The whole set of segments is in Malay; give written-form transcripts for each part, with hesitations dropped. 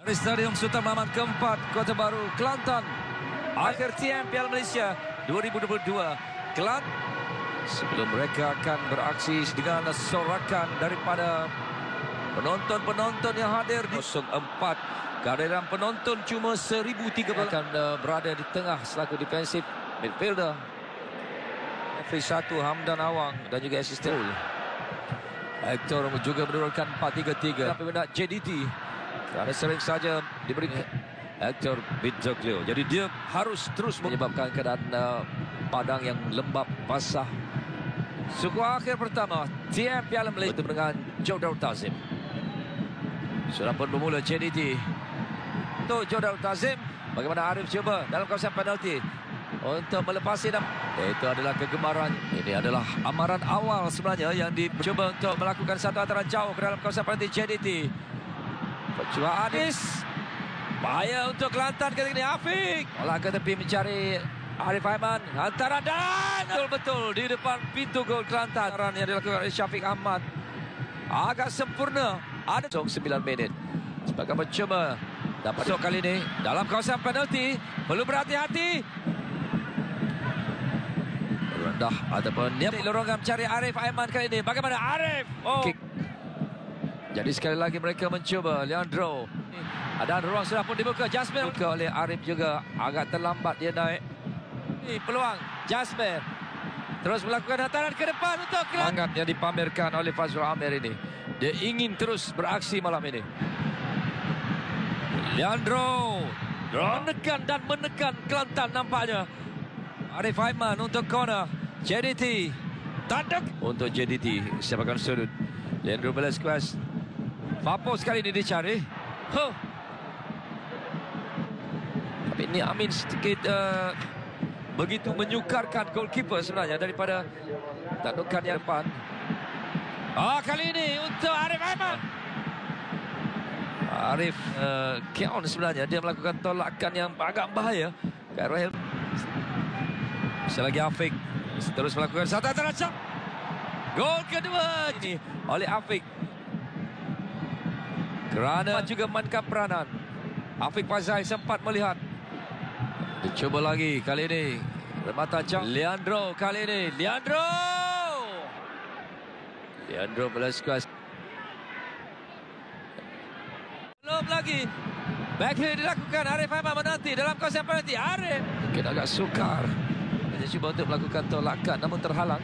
Di Stadium Sultan Mahmud keempat, Kota Baru, Kelantan. Akhir TM Piala Malaysia 2022. Kelantan sebelum mereka akan beraksi dengan sorakan daripada penonton-penonton yang hadir di 04. Kehadiran penonton cuma 1,030 akan berada di tengah selaku defensif midfielder. F1 Hamdan Awang dan juga asisten. Hector juga menurunkan 4-3-3. Tapi benar JDT kerana sering saja diberi Hector Binzoglio. Jadi dia harus terus menyebabkan keadaan padang yang lembab basah. Suku akhir pertama TM Piala Malaysia dengan Joe Tazim. Sudah pun bermula JDT. Untuk Joe Tazim, bagaimana Arif cuba dalam kawasan penalti untuk melepasi dan itu adalah kegemaran. Ini adalah amaran awal sebenarnya yang dicuba untuk melakukan satu antaran jauh ke dalam kawasan penalti JDT. Percubaan Anis. Bahaya untuk Kelantan ketika ini. Afiq olah ke tepi mencari Arif Aiman. Hantaran dan betul-betul di depan pintu gol Kelantan. Yang dilakukan oleh Syafiq Ahmad agak sempurna. Ada 9 minit sebagai mencuba dapat masuk kali ini dalam kawasan penalti. Perlu berhati-hati. Rendah ataupun dia lorongkan mencari Arif Aiman kali ini. Bagaimana Arif? Kick. Jadi sekali lagi mereka mencuba. Leandro. Ada ruang sudah pun dibuka. Jasmine dibuka oleh Arif juga. Agak terlambat dia naik. Ini peluang Jasmine. Terus melakukan hantaran ke depan untuk Kelantan. Yang dipamerkan oleh Fazrul Amir ini. Dia ingin terus beraksi malam ini. Leandro. Menekan dan menekan Kelantan nampaknya. Arif Aiman untuk corner. JDT. Tanduk untuk JDT. Sepakan sudut. Leandro Velasquez. Papos kali ini dicari. Tapi ini Amin sedikit begitu menyukarkan goalkeeper sebenarnya daripada tandukan yang depan. Kali ini untuk Arif Aiman. Arif Keon sebenarnya dia melakukan tolakan yang agak bahaya. Rahel. Sekali lagi Afiq terus melakukan satu antaran. Gol kedua ini oleh Afiq. Kerana juga memainkan peranan. Afiq Fazai sempat melihat. Dicuba lagi kali ini. Remata jauh. Leandro kali ini. Leandro Velasquez. Belum lagi. Backfield dilakukan. Arif Aiman menanti dalam kawasan penalti. Arif mungkin agak sukar. Dia cuba untuk melakukan tolakan namun terhalang.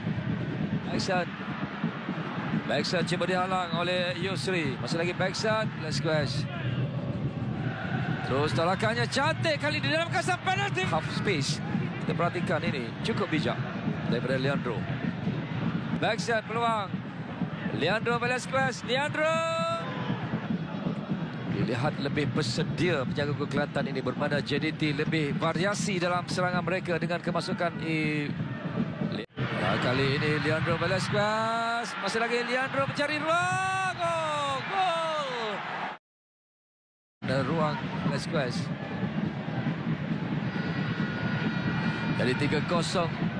Backshot cuba dihalang oleh Yusri. Masih lagi backshot Velasquez. Terus tolakannya cantik kali di dalam kawasan penalti. Half space. Kita perhatikan ini cukup bijak daripada Leandro. Backshot peluang Leandro Velasquez. Leandro dilihat lebih bersedia penjaga gol Kelantan ini, bermana JDT lebih variasi dalam serangan mereka dengan kemasukan kali ini Leandro Velasquez. Masih lagi Leandro mencari ruang. Gol. Ada ruang Velasquez. Jadi 3-0